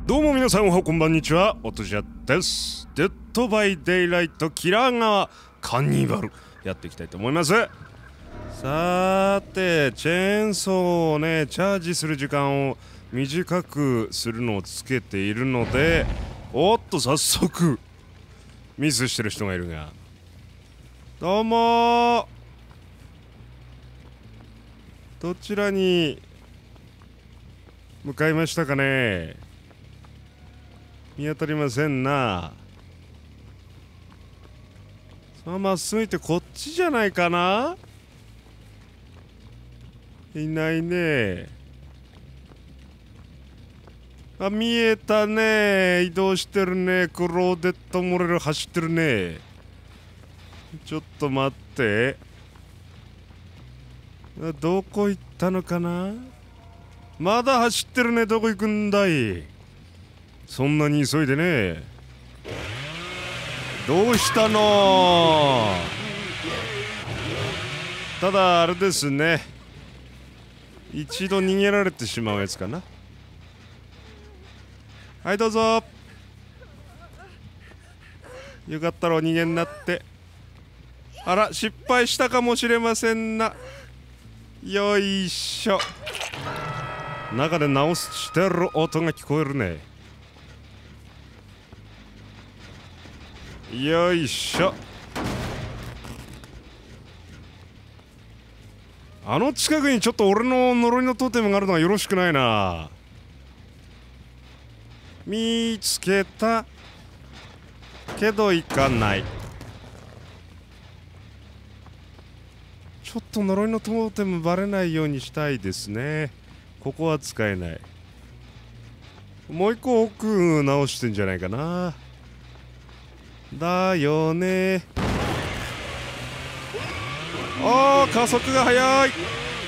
どうも皆さんおはこんばんにちは、おとじゃです。デッドバイデイライトキラー川カンニバルやっていきたいと思います。さてチェーンソーをねチャージする時間を短くするのをつけているので、おっと早速ミスしてる人がいるが、どうもどちらに向かいましたかね。見当たりませんな。さあまっすぐ行ってこっちじゃないかな。いないね。あ、見えたね。移動してるね。クローデットモレル走ってるね。ちょっと待って、どこ行ったのかな。まだ走ってるね。どこ行くんだい。そんなに急いでね。どうしたの。ただあれですね、一度逃げられてしまうやつかな。はいどうぞ。よかったらお逃げになって。あら失敗したかもしれませんな。よいしょ。中で直してる音が聞こえるね。よいしょ。あの近くにちょっと俺の呪いのトーテムがあるのはよろしくないな。見つけたけど行かない。ちょっと呪いのトーテムバレないようにしたいですね。ここは使えない。もう一個奥直してんじゃないかな。だよね。あー加速が速い。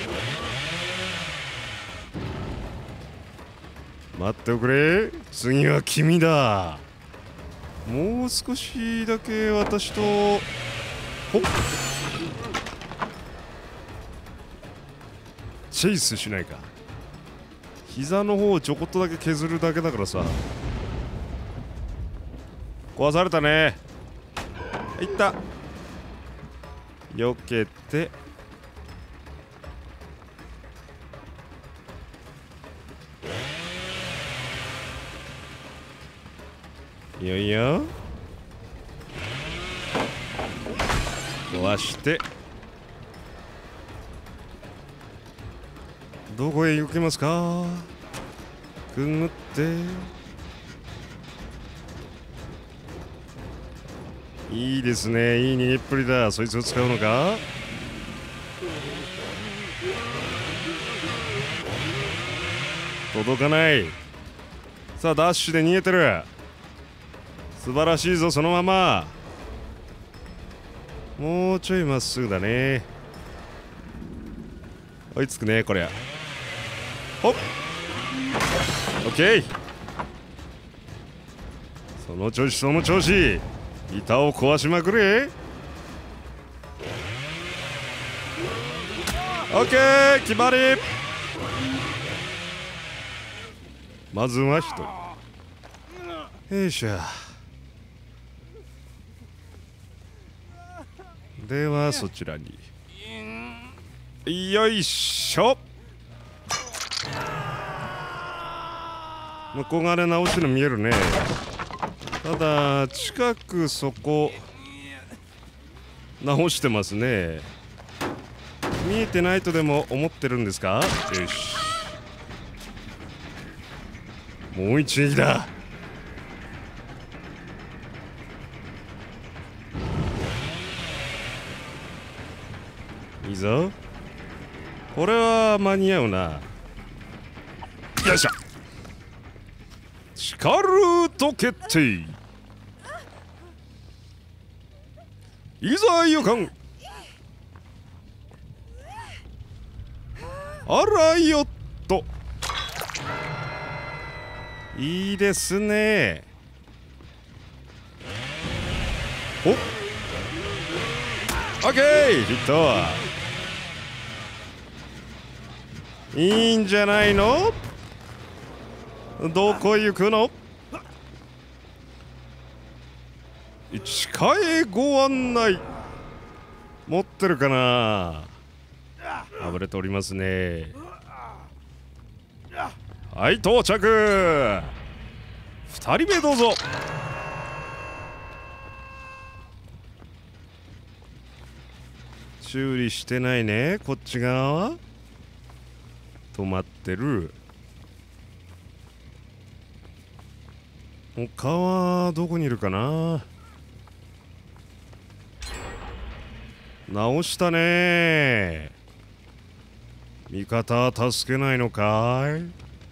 待っておくれ。次は君だ。もう少しだけ私とほっチェイスしないか。膝の方をちょこっとだけ削るだけだからさ。壊されたね。いった避けて、いよいよ壊して、どこへ行けますか。くぐって、いいですね。いい逃げっぷりだ。そいつを使うのか。届かない。さあダッシュで逃げてる。素晴らしいぞ。そのままもうちょいまっすぐだね。追いつくねこりゃ。ほっオッケー。その調子その調子。板を壊しまくれ。オッケー決まり。まずは1人。よいしょ。ではそちらに。よいしょ。向こう側で直してるの見えるね。ただ近くそこ直してますね。見えてないとでも思ってるんですか。よし、もう一撃だ。いいぞ。これは間に合うな。よいしょ。力と決定。いざ予感。あらよっと。いいですね。おっオッケーヒット。いいんじゃないの。 どこ行くの？地下へご案内持ってるかな。暴れておりますね。はい、到着。2人目どうぞ。修理してないね。こっち側止まってる。他はどこにいるかな。直したね。味方は助けないのかい。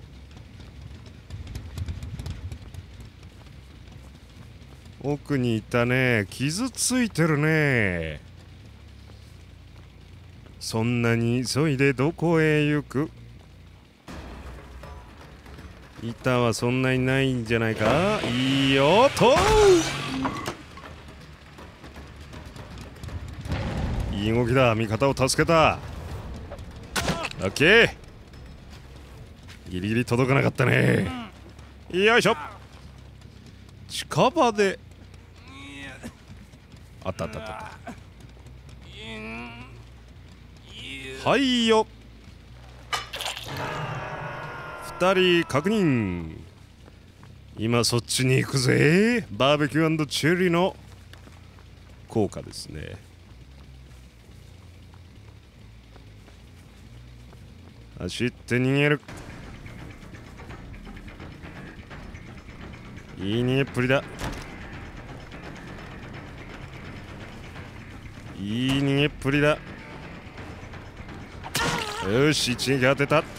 奥にいたね。傷ついてるね。そんなに急いでどこへ行く？板はそんなにないんじゃないか。いいよと。いい動きだ。味方を助けた。オッケー。ギリギリ届かなかったね。よいしょ。近場であったあったあった。はいよ。2人確認。今そっちに行くぜ。バーベキュー&チェリーの効果ですね。走って逃げる。いい逃げっぷりだ。いい逃げっぷりだ。よし、一撃当てた。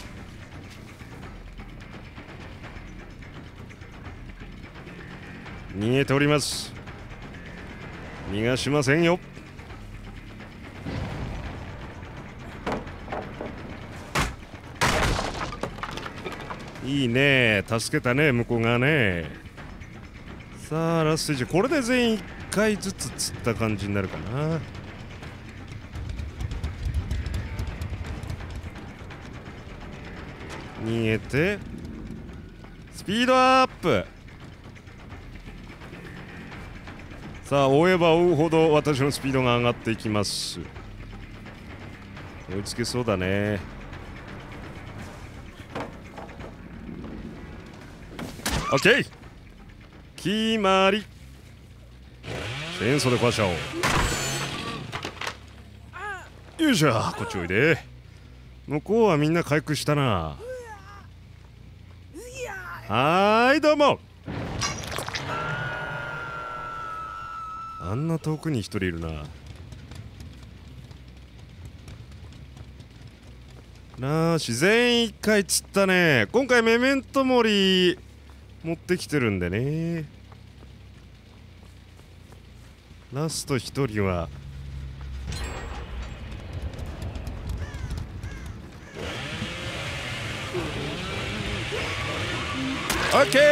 逃げております。逃がしませんよ。いいね、助けたね、向こう側ね。さあラスト1。これで全員1回ずつ釣った感じになるかな。逃げてスピードアップ。さあ追えば追うほど私のスピードが上がっていきます。追いつけそうだね。オッケー、決まり。チェーンソーで壊しちゃおう。よいしょ、こっちおいで。向こうはみんな回復したな。はーい、どうも。あんな遠くに一人いるな。全員一回釣ったね。今回メメントモリ持ってきてるんでね。ラスト一人はオッケ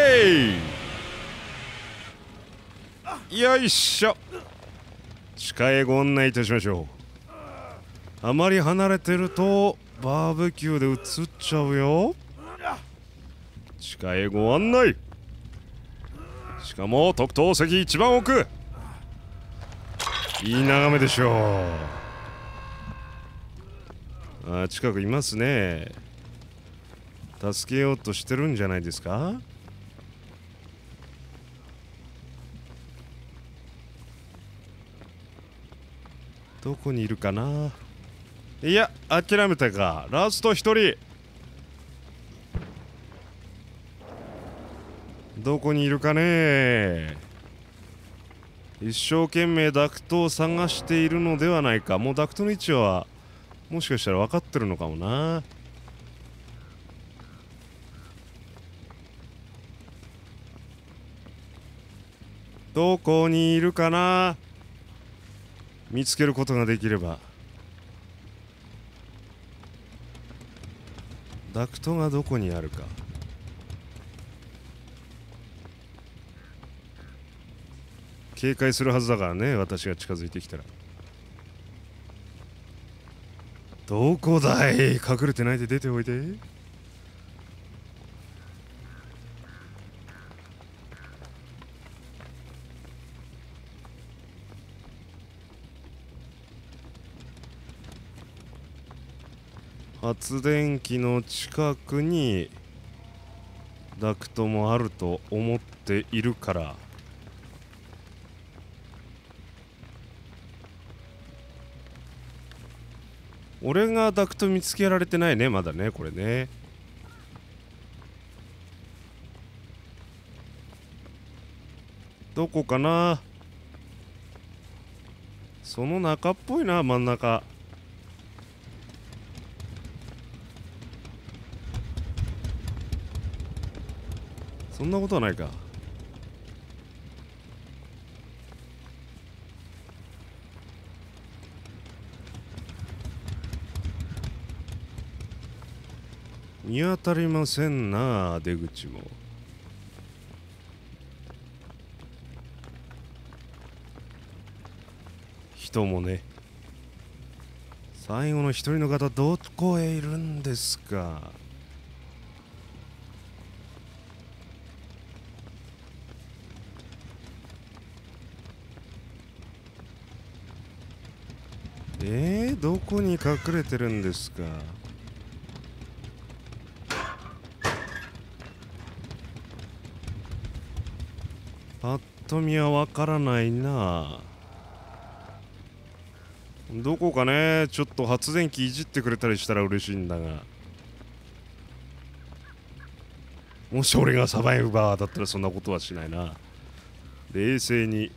ー。よいしょ。地下へご案内いたしましょう。あまり離れてるとバーベキューで映っちゃうよ。地下へご案内。しかも特等席一番奥。いい眺めでしょう。あ、近くいますね。助けようとしてるんじゃないですか。どこにいるかな。いや、諦めたか。ラスト一人。どこにいるかね。一生懸命ダクトを探しているのではないか。もうダクトの位置はもしかしたら分かってるのかもな。どこにいるかな。見つけることができれば。ダクトがどこにあるか。警戒するはずだからね、私が近づいてきたら。どこだい。隠れてないで出ておいで。 発電機の近くにダクトもあると思っているから、俺がダクト見つけられてないね、まだね、これね。どこかな。その中っぽいな、真ん中。そんなことはないか。見当たりませんな、出口も。人もね。最後の一人の方、どこへいるんですか。どこに隠れてるんですか。ぱっと見はわからないな。どこかね、ちょっと発電機いじってくれたりしたら嬉しいんだが。もし俺がサバイバーだったらそんなことはしないな。冷静に。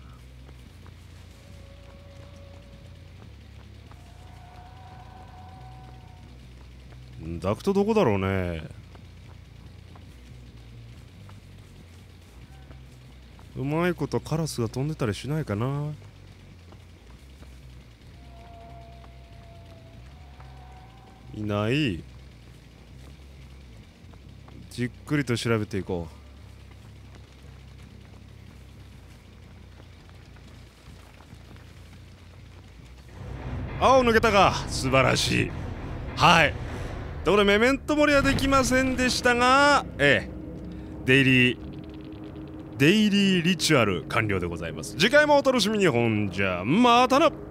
ダクトどこだろうね。うまいことカラスが飛んでたりしないかな。いない。じっくりと調べていこう。青抜けたか。素晴らしい。はい。ところでメメントモリはできませんでしたが、デイリーリチュアル完了でございます。次回もお楽しみに。ほんじゃまたな。